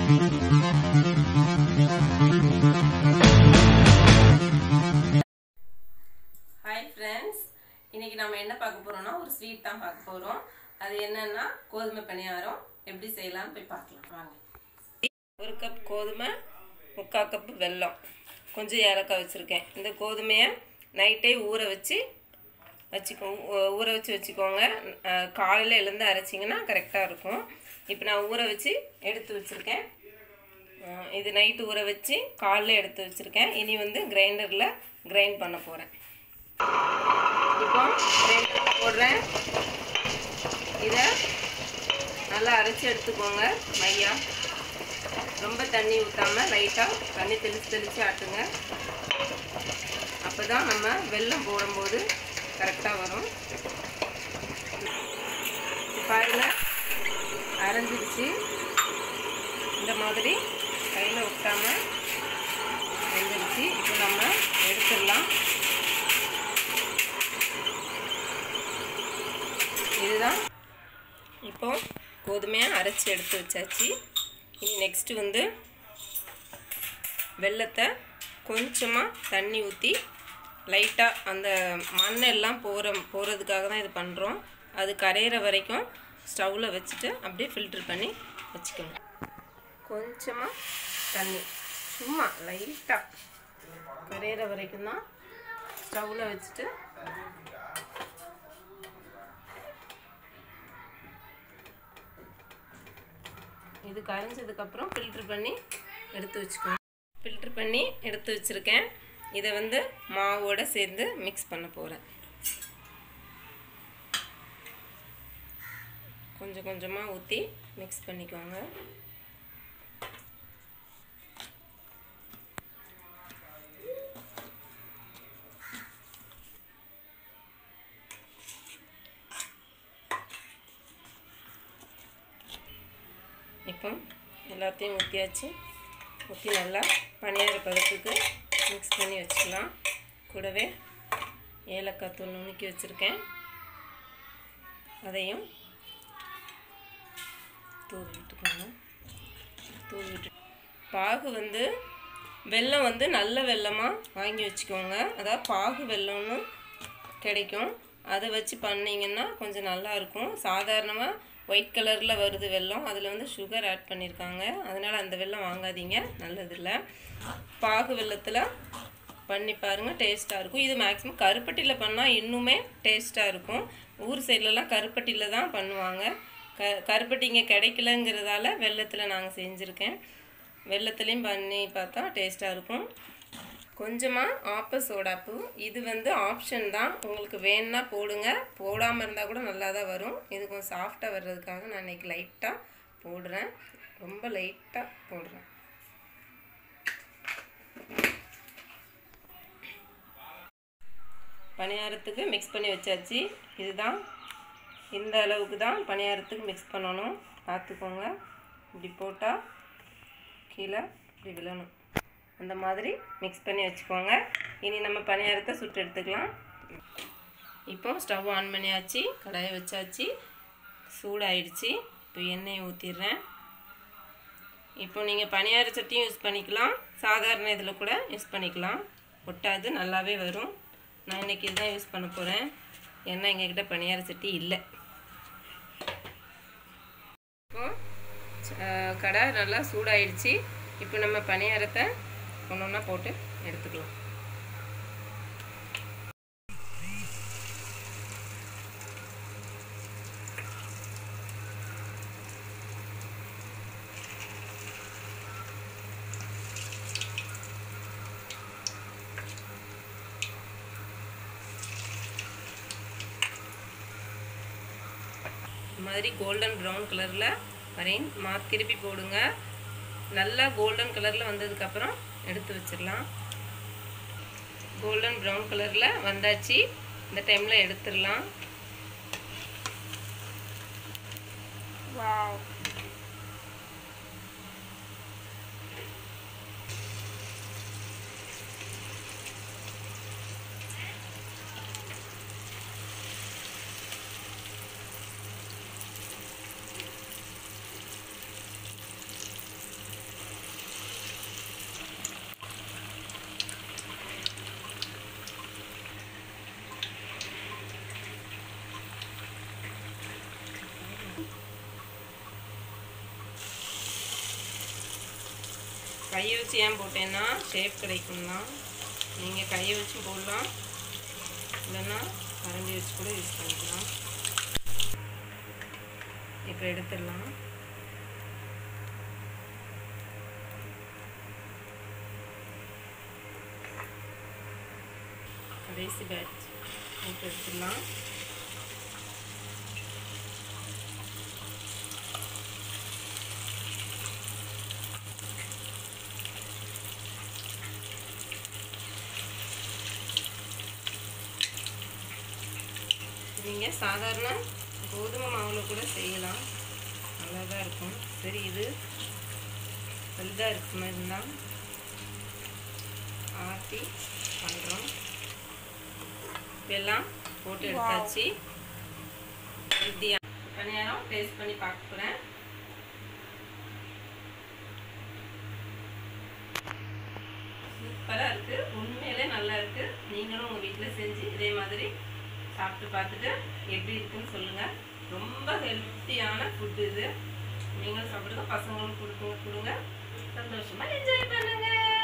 Hi friends, இன்னைக்கு நம்ம என்ன பார்க்க போறோம்னா ஒரு ஸ்வீட் தான் பார்க்க போறோம். அது என்னன்னா கோதுமை பணியாரம். எப்படி செய்யலாம்னு போய் பார்க்கலாம் வாங்க. 1 கப் கோதுமை, 3/4 கப் வெல்லம், கொஞ்சம் ஏலக்காய் வச்சுருக்கேன். இந்த கோதுமையை நைட்டே ஊற வச்சு வச்சுக்கோங்க. காலையில் எழுந்து அரைச்சிங்கன்னா கரெக்டாக இருக்கும். இப்போ நான் ஊற வச்சு எடுத்து வச்சுருக்கேன். இது நைட்டு ஊற வச்சு காலையில் எடுத்து வச்சுருக்கேன். இனி வந்து கிரைண்டரில் கிரைண்ட் பண்ண போகிறேன். இப்போ கிரைண்டரில் போடுறேன். இதை நல்லா அரைச்சி எடுத்துக்கோங்க. மையா ரொம்ப தண்ணி ஊற்றாமல் லைட்டாக தண்ணி தெளித்து ஆட்டுங்க. அப்போ தான் நம்ம வெல்லம் போடும்போது கரெக்டாக வரும். பாருங்க, அரைஞ்சிருச்சு. இந்த மாதிரி கையில் விட்டாமல் வெந்துருச்சு. இப்போ நம்ம எடுத்துடலாம். இதுதான் இப்போ கோதுமையை அரைச்சி எடுத்து வச்சாச்சு. இனி நெக்ஸ்ட்டு வந்து வெல்லத்தை கொஞ்சமாக தண்ணி ஊற்றி லைட்டாக அந்த மண்ணெல்லாம் போகிறதுக்காக தான் இது பண்ணுறோம். அது கரையிற வரைக்கும் ஸ்டவ்வில் வச்சுட்டு அப்படியே ஃபில்ட்ரு பண்ணி வச்சுக்கணும். கொஞ்சமாக தண்ணி சும்மா லைட்டாக கரையிற வரைக்கும் தான் ஸ்டவ்வில் வச்சுட்டு இது கரைஞ்சதுக்கப்புறம் ஃபில்ட்ரு பண்ணி எடுத்து வச்சுக்கணும். ஃபில்ட்ரு பண்ணி எடுத்து வச்சுருக்கேன். இதை வந்து மாவோடு சேர்ந்து மிக்ஸ் பண்ண போகிறேன். கொஞ்சம் கொஞ்சமாக ஊற்றி மிக்ஸ் பண்ணிக்கோங்க. இப்போ எல்லாத்தையும் ஊற்றியாச்சு. ஊற்றி நல்லா பணியார பதத்துக்கு மிக்ஸ் பண்ணி வச்சுக்கலாம். கூடவே ஏலக்காய் தூள் நுணுக்கி வச்சுருக்கேன். அதையும் தூவி விட்டுக்கோங்க. தூவி விட்டு பாகு வந்து வெல்லம் வந்து நல்ல வெல்லமாக வாங்கி வச்சுக்கோங்க. அதாவது பாகு வெல்லம்னு கிடைக்கும். அதை வச்சு பண்ணிங்கன்னா கொஞ்சம் நல்லாயிருக்கும். சாதாரணமாக ஒயிட் கலரில் வருது வெல்லம், அதில் வந்து சுகர் ஆட் பண்ணியிருக்காங்க. அதனால் அந்த வெல்லம் வாங்காதீங்க, நல்லதில்லை. பாகு வெல்லத்தில் பண்ணி பாருங்கள், டேஸ்ட்டாக இருக்கும். இது மேக்ஸிமம் கருப்பட்டியில் பண்ணால் இன்னுமே டேஸ்ட்டாக இருக்கும். ஊர் சைட்லலாம் கருப்பட்டியில் தான் பண்ணுவாங்க. கருப்பட்டி இங்கே கிடைக்கலங்கிறதால வெல்லத்தில் நாங்கள் செஞ்சுருக்கேன். வெல்லத்துலேயும் பண்ணி பார்த்தா டேஸ்ட்டாக இருக்கும். கொஞ்சமாக ஆப்ப சோடாப்பு, இது வந்து ஆப்ஷன் தான். உங்களுக்கு வேணுன்னா போடுங்க, போடாமல் இருந்தால் கூட நல்லா தான் வரும். இது கொஞ்சம் சாஃப்டாக வர்றதுக்காக நான் இன்றைக்கி லைட்டாக போடுறேன். ரொம்ப லைட்டாக போடுறேன். பணியாரத்துக்கு மிக்ஸ் பண்ணி வச்சாச்சு. இதுதான் இந்த அளவுக்கு தான் பணியாரத்துக்கு மிக்ஸ் பண்ணணும். பார்த்துக்கோங்க, இப்படி போட்டால் கீழே இப்படி விழணும். அந்த மாதிரி மிக்ஸ் பண்ணி வச்சுக்கோங்க. இனி நம்ம பணியாரத்தை சுட்டு எடுத்துக்கலாம். இப்போ ஸ்டவ் ஆன் பண்ணியாச்சு, கடாயை வச்சாச்சு, சூடாயிடுச்சு. இப்போ எண்ணெயை ஊற்றிடுறேன். இப்போ நீங்கள் பணியார சட்டியும் யூஸ் பண்ணிக்கலாம், சாதாரண இதில் கூட யூஸ் பண்ணிக்கலாம். ஒட்டாது, நல்லாவே வரும். நான் இன்றைக்கி இதுதான் யூஸ் பண்ண போகிறேன். ஏன்னா எங்ககிட்ட பணியார சட்டி இல்லை. இப்போ கடாய் நல்லா சூடாயிடுச்சு. இப்போ நம்ம பணியாரத்தை ஒன்று ஒன்றா போட்டு எடுத்துக்கலாம். இந்த மாதிரி கோல்டன் ப்ரௌன் கலரில் வரையும் திருப்பி போடுங்க. நல்லா கோல்டன் கலரில் வந்ததுக்கப்புறம் எடுத்து வச்சிடலாம். கோல்டன் ப்ரௌன் கலரில் வந்தாச்சு. இந்த டைமில் எடுத்துடலாம். வாவ், கையை வச்சு ஏன் போட்டேன்னா ஷேப் கிடைக்கும் தான். நீங்கள் கையை வச்சு போடலாம், இல்லைன்னா கரண்டி வச்சு கூட யூஸ் பண்ணிக்கலாம். இப்போ எடுத்துடலாம். கடைசி பேட்ச் போட்டு எடுத்துடலாம். நீங்கள் சாதாரண கோதுமை மாவில் கூட செய்யலாம், நல்லா தான் இருக்கும். சரி, இது பெரிதாக இருக்க மாதிரி இருந்தால் ஆட்டி பண்ணுறோம். எல்லாம் போட்டு எடுத்தாச்சு. ஹெல்த்தியாக பணியாரம் டேஸ்ட் பண்ணி பார்க்க போகிறேன். சூப்பராக இருக்குது, உண்மையிலே நல்லா இருக்குது. நீங்களும் உங்கள் வீட்டில் செஞ்சு இதே மாதிரி சாப்பிட்டு பார்த்துட்டு எப்படி இருக்குன்னு சொல்லுங்கள். ரொம்ப ஹெல்த்தியான ஃபுட்டு இது. நீங்களும் சாப்பிடுங்க, பசங்களும் கொடுங்க. சந்தோஷமாக என்ஜாய் பண்ணுங்கள்.